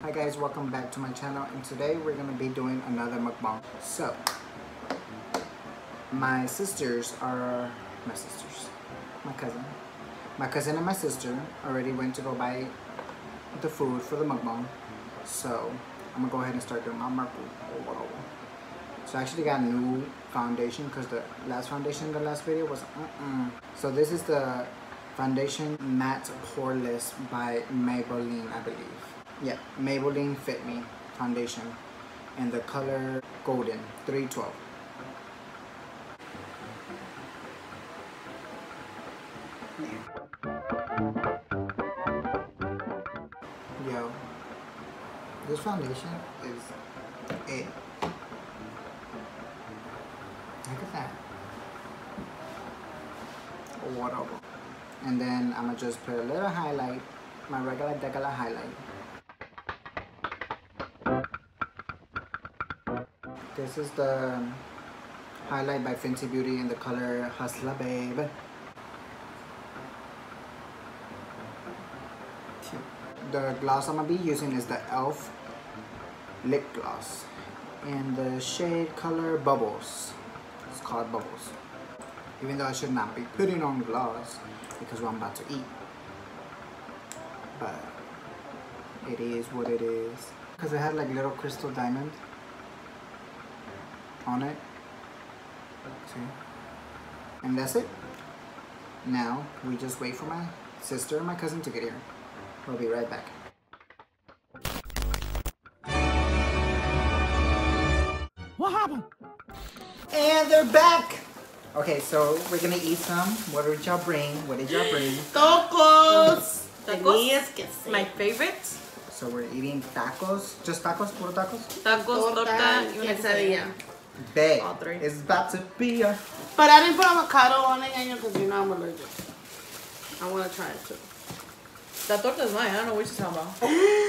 Hi guys, welcome back to my channel, and today we're gonna be doing another mukbang. So, my cousin and my sister already went to go buy the food for the mukbang. So, I'm gonna go ahead and start doing my mukbang. So I actually got a new foundation because the last foundation in the last video was So this is the foundation matte poreless by Maybelline, I believe. Yeah, Maybelline Fit Me foundation, and the color golden 312. Yo, this foundation is it. Look at that. Whatever. And then I'm gonna just put a little highlight, my regular highlight. This is the highlight by Fenty Beauty in the color Hustler Babe. The gloss I'm gonna be using is the e.l.f. lip gloss in the shade color Bubbles. It's called Bubbles. Even though I should not be putting on gloss because I'm about to eat, but it is what it is. Because it had like little crystal diamond on it. See? And that's it. Now we just wait for my sister and my cousin to get here. We'll be right back. What happened? And they're back! Okay, so we're gonna eat some. What did y'all bring? What did y'all bring? Tacos! Tacos, my favorite. So we're eating tacos. Just tacos? Puro tacos? Tacos, torta, y una quesadilla. Babe, All three. it's about to be a... But I didn't put avocado on it because you know I'm allergic. I want to try it too. That torta is mine. I don't know what you're talking about.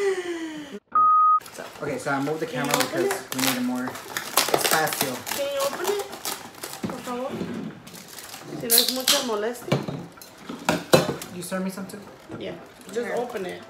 Okay, so I moved the camera because we need a more espacio. Can you open it? Por favor. Si no es mucha molestia. You serve me some too? Yeah. Just open it.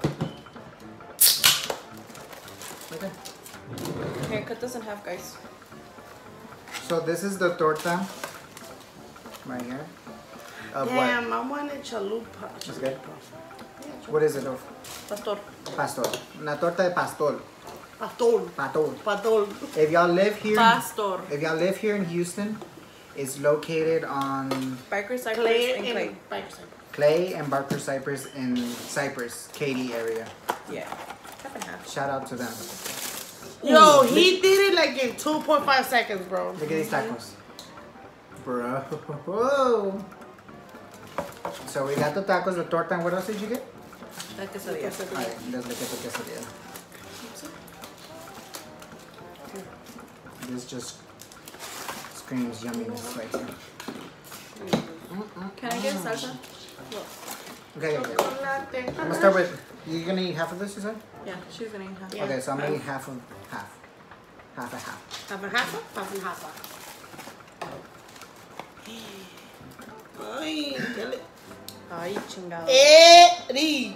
Okay. Here, cut this in half, guys. So this is the torta right here. Of Damn, what? I wanted chalupa. That's good. What is it of? Pastor. Pastor. Una torta de pastor. Pastor. Pastor. Pastor. If y'all live here, Pastor. if y'all live here in Houston, it's located on Barker, Cypress, Clay and Clay. Clay and Barker Cypress in Cypress, Katy area. Yeah. Half and half. Shout out to them. Yo, he did it like in 2.5 seconds, bro. Look at these tacos. Bro. Whoa. So we got the tacos, the torta, and what else did you get? That quesadilla. Alright, let's look at the quesadilla. This just screams yumminess right here. Can I get salsa? Okay, I'm gonna start with, you're gonna eat half of this, you said? Yeah, she's gonna eat half. Yeah. Okay, so I'm gonna eat half of half. Half and half. Half and half? Half and half. Ay, kill it. Ay, chingado. Eddie.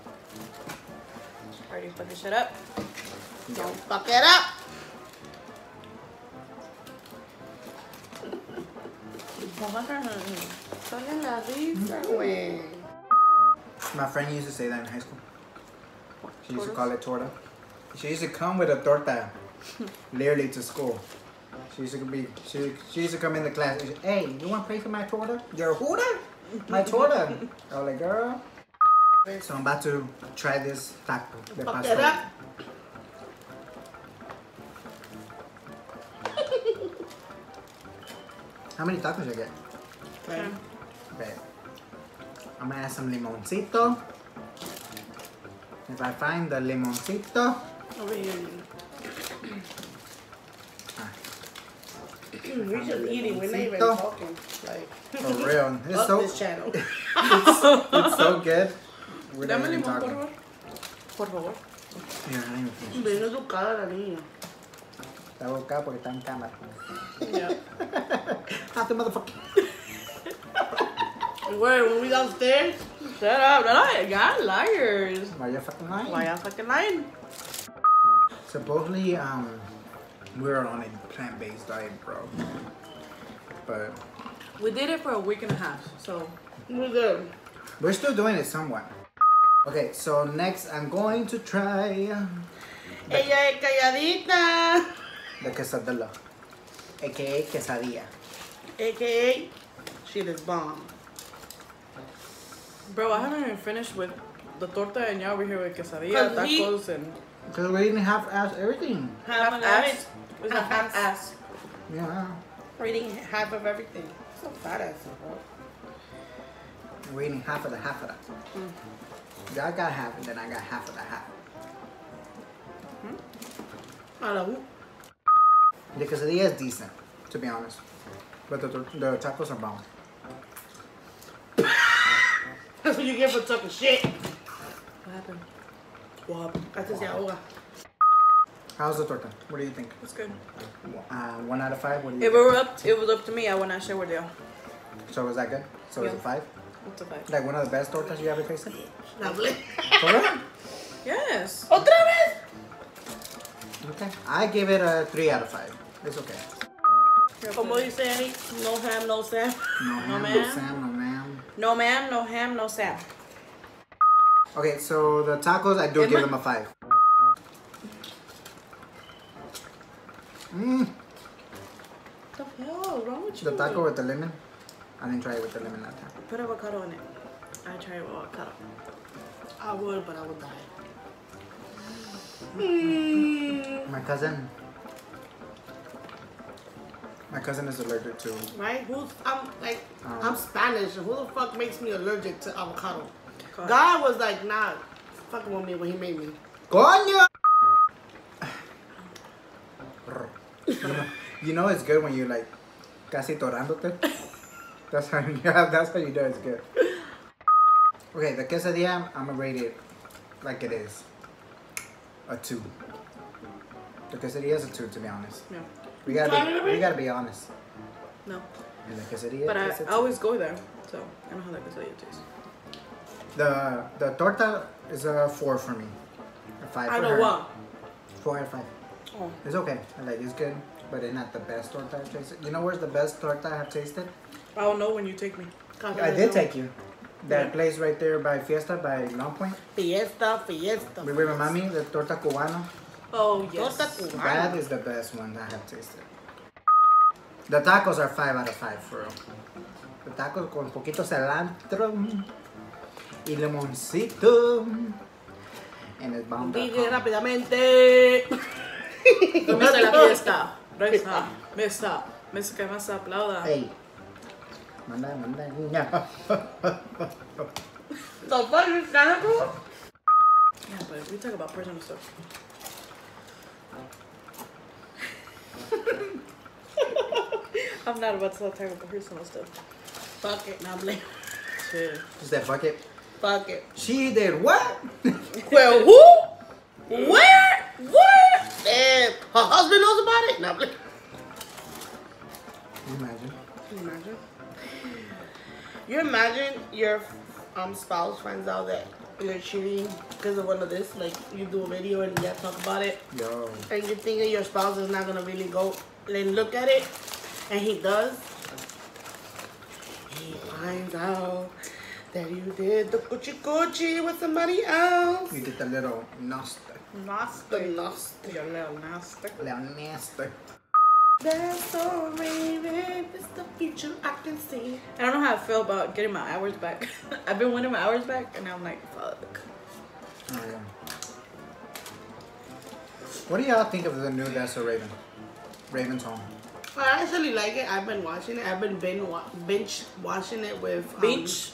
Already fucking shut up. Don't fuck it up. Sale la risa, güey. My friend used to say that in high school. She used to call it torta. She used to come with a torta, literally to school. She used to come in the class. And hey, you want to pay for my torta? Your hooter? My torta. I was like, girl. So I'm about to try this taco de Fuck it pastor. up. How many tacos you get? Okay. Okay. I'm gonna add some limoncito. If I find the limoncito. Over here. Ah, We're just eating. We're not even Limoncito. talking. Like, for real. It's fuck so, this channel. it's so good. We're not Dame even limón, por talking. favor. Por favor. Yeah, I didn't even finish. Bien educada la niña. Está boca porque está en cámara. Yeah. Not the motherfucker. Where, when we downstairs? Shut up. Y'all liars. Why you fucking lying? Why y'all fucking lying? Supposedly, we're on a plant-based diet, bro. But We did it for a week and a half, so We're good. we're still doing it somewhat. Okay, so next I'm going to try Ella es calladita. the quesadilla, aka quesadilla. AKA, she is bomb. bro, I haven't even finished with the torta and y'all over here with quesadilla, 'Cause he- tacos, and Because we didn't half-ass everything. Half of ass. it. It's a half ass. Yeah, We're eating half of everything. So fat ass, bro. we're eating half of that. Y'all got half, and then I got half of the half. I don't know. The quesadilla is decent, to be honest. But the tacos are bomb. That's what you get for talking shit. What happened? Well, that's just ahoga. How's the torta? What do you think? It's good. 1 out of 5? What do you If think? it was up to me, I would not share with y'all. So was that good? So it's a Yeah. 5? It's a 5. Like one of the best tortas you ever tasted? Lovely. For real? Yes. Otra vez. Okay. I give it a 3 out of 5. It's okay. Como dice Eddie, no ham, no Sam. No ham, no ma'am. Sam, no ma'am. No ma'am, no ham, no Sam. Okay, so the tacos, I do give them a 5. What the hell? Wrong with you? The taco with the lemon. I didn't try it with the lemon that time. Put avocado in it. I try it with avocado. I would, but I would die. My cousin is allergic to. Right? Um, I'm Spanish. Who the fuck makes me allergic to avocado? God. God was like, nah, fucking with me when he made me. ¡Coño! You know it's good when you're like casi torándote. That's how you know it's good. Okay, the quesadilla, I'm gonna rate it like it is. A 2. The quesadilla is a 2, to be honest. Yeah. We gotta be honest. No. And the quesadilla But is a 2. I always go there, so I know how that quesadilla tastes. The torta is a 4 for me. A 5 I for know her. what. 4 out of 5. Oh. It's okay. It's good, but it's not the best torta I've tasted. You know where's the best torta I have tasted? I'll know when you take me. I did take you. That place right there by Fiesta, by Long Point. Fiesta. We were with Mami, the torta cubano. Oh, yes. Torta cubana. That is the best one I have tasted. The tacos are 5 out of 5 for real. The tacos con poquito cilantro y limoncito. And it's bomb. DJ rápidamente. Comienza la fiesta. Reza. Mesa. Mesa que más aplauda. Hey. Manda. The fuck is that, bro? Yeah, but we talk about personal stuff. I'm not about to talk about personal stuff. Fuck it, now blame. Shit. She said, fuck it. Fuck it. She did what? Well, who? Where? What? Her husband knows about it? Now blame. Imagine. Can you imagine? You imagine your spouse finds out that you're cheating because of one of this? Like, you do a video and you talk about it, Yo. and you're thinking your spouse is not going to really go and look at it, and he does. He finds out that you did the coochie with somebody else. You get the little nasty. The Nasty. nasty. Your little nasty. Little nasty. That's so baby, it's the future I can see. I don't know how I feel about getting my hours back. I've been winning my hours back, and I'm like, fuck. Oh, yeah. What do y'all think of the new That's So Raven? Raven's Home. I actually like it. I've been watching it. I've been binge watching it with Binge?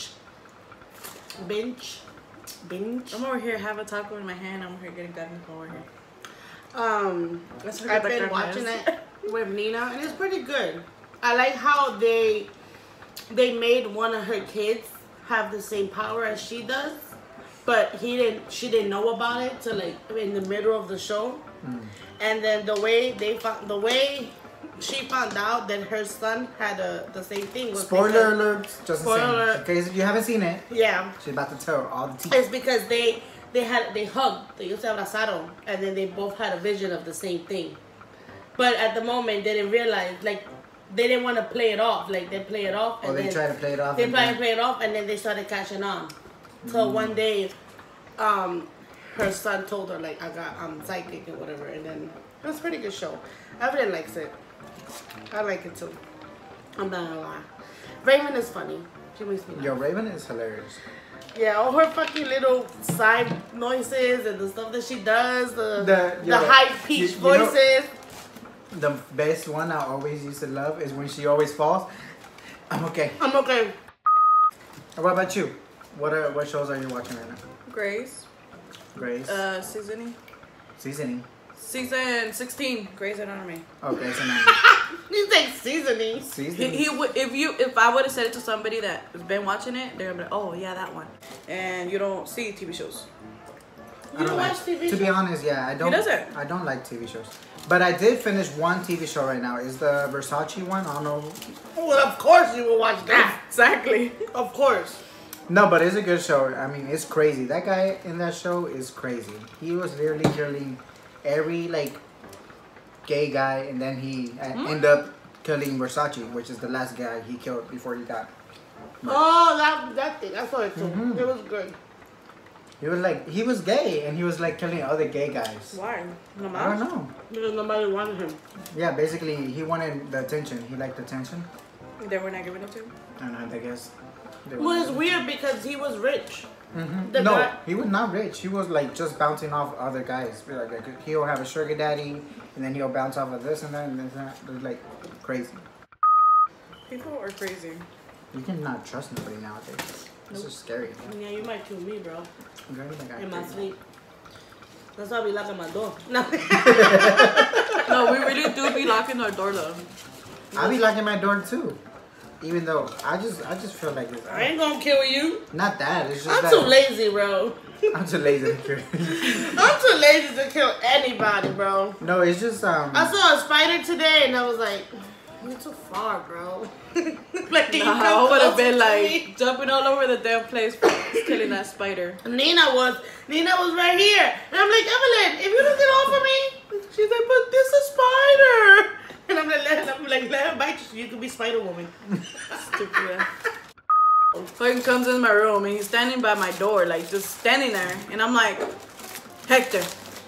binge. I'm over here, have a taco in my hand. I'm over here getting guidance over here. Let's I've been watching it with Nina, and it's pretty good. I like how they made one of her kids have the same power as she does, but she didn't know about it till like in the middle of the show. And then the way she found out that her son had the same thing was Spoiler alert. Just Spoiler the same. alert. In case if you haven't seen it, yeah, she's about to tell all the tea. it's because they they hugged. They used to abrazaron, and then they both had a vision of the same thing. But at the moment, they didn't realize, like, they didn't want to play it off. Like, they play it off. And they try to play it off. They try to play it off, and then they started catching on. So one day, her son told her, like, I'm psychic or whatever. And then it was a pretty good show. Everyone likes it. I like it too. I'm not gonna lie. Raven is funny. She makes me laugh. Yo, Raven is hilarious. Yeah, all her fucking little side noises and the stuff that she does, the high pitched voices. The best one I always used to love is when she always falls. I'm okay. I'm okay. What about you? What shows are you watching right now? Grey's. Grey's. Seasoning. Season 16. Grey's Anatomy. Oh, Grey's Anatomy. You say seasoning. Seasoning. He would if I would have said it to somebody that has been watching it, they're gonna be like, oh yeah, that one. And you don't see TV shows. You don't watch TV shows? To be honest, yeah, I don't. He doesn't. I don't like TV shows. But I did finish one TV show right now. Is the Versace one? I don't know. Well, of course you will watch that. Exactly. Of course. No, but it's a good show. I mean, it's crazy. That guy in that show is crazy. He was literally killing every like gay guy, and then he ended up killing Versace, which is the last guy he killed before he got murdered. Oh, that thing. I saw it too. It was good. He was gay, and he was like killing other gay guys. Why? No I don't know. Because nobody wanted him. Yeah, basically he wanted the attention. He liked attention. They were not giving it to him. I don't know. I guess. Well, it's weird because he was rich. No, guy, he was not rich. He was like just bouncing off other guys. Like he'll have a sugar daddy, and then he'll bounce off of this and that and this and that. It's like crazy. People are crazy. You cannot trust nobody nowadays. This is scary. Yeah, you might kill me, bro. Like, in my sleep. That's why I be locking my door. No. No, we really do be locking our door though. I be locking my door too. Even though I just feel like it's, I ain't gonna kill you. Not that. It's just I'm too lazy, bro. I'm too lazy to kill you. I'm too lazy to kill anybody, bro. No, it's just I saw a spider today and I was like, you're too far, bro. Like, I would have been like jumping all over the damn place for killing that spider. Nina was right here. And I'm like, Evelyn, if you don't get off of me, she's like, but this is spider. And I'm like, let her bite you so you can be Spider Woman. Stupid. Fucking comes in my room and he's standing by my door, like just standing there. And I'm like, Hector,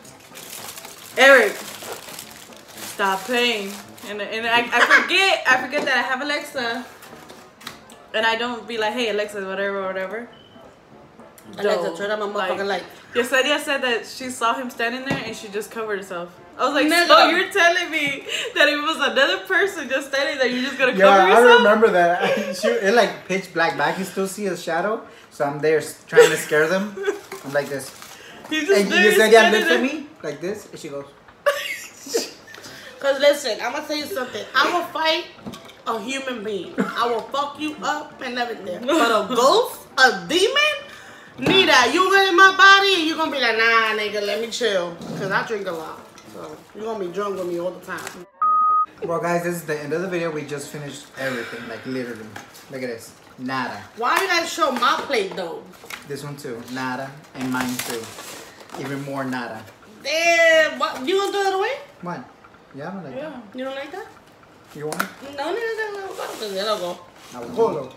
Eric, stop playing. And I forget that I have Alexa. And I don't be like, hey Alexa, whatever. Alexa, turn on my motherfucking light. Yesenia said that she saw him standing there and she just covered herself. I was like, Nigga. so you're telling me that if it was another person just standing there, you're just gonna cover yeah, yourself? I remember that. It like pitch black back. You still see a shadow, so I'm there trying to scare them. I'm like this. He's just And there Yesenia standing looks at there. me like this, and she goes. Cause listen, I'm gonna tell you something. I will fight a human being. I will fuck you up and everything. But a ghost, a demon, Nita, you get in my body and you're gonna be like, nah, nigga, let me chill. Cause I drink a lot. So you're gonna be drunk with me all the time. Well, guys, this is the end of the video. We just finished everything, like literally. Look at this. Nada. Why you gotta show my plate though? This one too. Nada. And mine too. Even more nada. Damn, what? You gonna throw it away? What? Yeah, I like that. You don't like that? You want it? No, no, go. Avocado.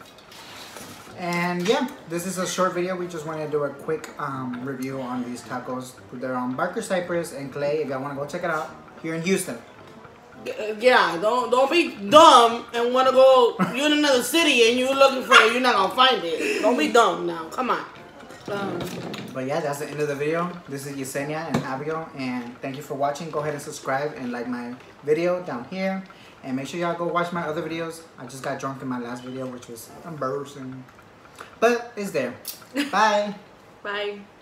And yeah, this is a short video. We just wanted to do a quick review on these tacos. They're on Barker Cypress and Clay. If y'all want to go check it out here in Houston. Yeah, don't be dumb and want to go. You're in another city and you're looking for it. You're not gonna find it. Don't be dumb now. Come on. But yeah, that's the end of the video. This is Yesenia and Abigail, and thank you for watching. Go ahead and subscribe and like my video down here, and make sure y'all go watch my other videos. I just got drunk in my last video, which was embarrassing, but it's there. Bye. Bye.